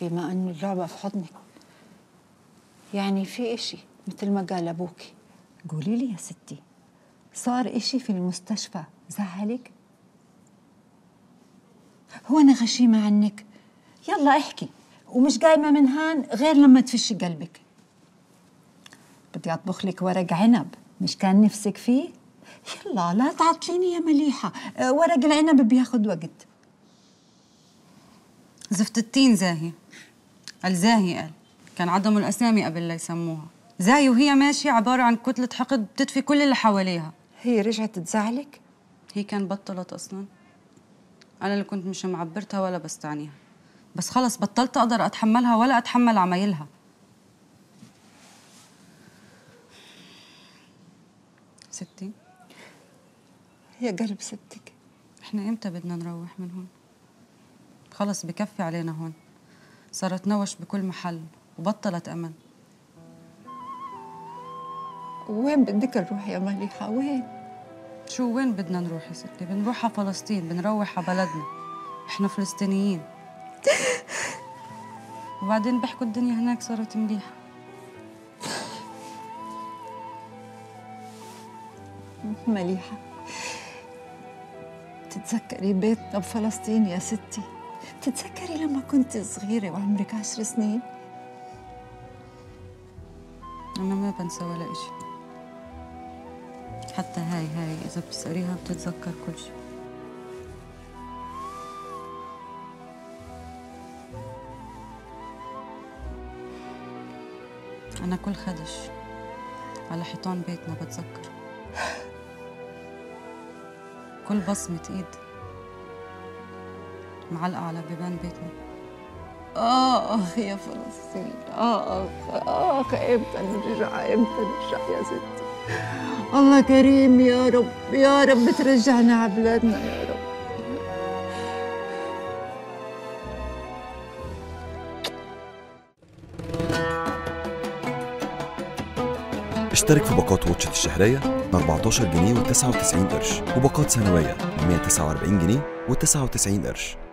بما أنه اللعبة في حضنك. يعني في إشي مثل ما قال أبوكي. قولي لي يا ستي، صار إشي في المستشفى زعلك؟ هو أنا غشيمة عنك؟ يلا احكي، ومش قايمة من هان غير لما تفشي قلبك. بدي أطبخ لك ورق عنب، مش كان نفسك فيه؟ يلا لا تعطليني يا مليحة، ورق العنب بياخد وقت. زفت التين زاهي. الزاهي قال كان عدموا الأسامي قبل لا يسموها. زاهي وهي ماشية عبارة عن كتلة حقد بتدفي كل اللي حواليها. هي رجعت تزعلك؟ هي كان بطلت أصلاً. أنا اللي كنت مش معبرتها ولا بستعنيها، بس خلص بطلت أقدر أتحملها ولا أتحمل عمايلها. ستي يا قلب ستك، إحنا إمتى بدنا نروح من هون؟ خلص بكفي علينا هون، صارت نوش بكل محل وبطلت أمل. وين بدك نروح يا مليحة؟ وين؟ شو وين بدنا نروح يا ستي؟ بنروح على فلسطين، بنروح على بلدنا، إحنا فلسطينيين. وبعدين بيحكوا الدنيا هناك صارت مليحة. مليحة، تتذكري بيتنا بفلسطين يا ستي؟ تتذكري لما كنت صغيرة وعمرك 10 سنين؟ أنا ما بنسى ولا إشي، حتى هاي إذا بتسأليها بتتذكر كل شيء. أنا كل خدش على حيطان بيتنا بتذكر، كل بصمة إيد معلقة على بيبان بيتنا. آخ يا فلسطين، آخ إمتى نرجع يا ستي؟ الله كريم يا رب، يا رب ترجعنا على بلادنا يا رب. اشترك في باقات واتشت الشهرية ب 14 جنيه و99 قرش، وباقات سنوية ب 149 جنيه و99 قرش.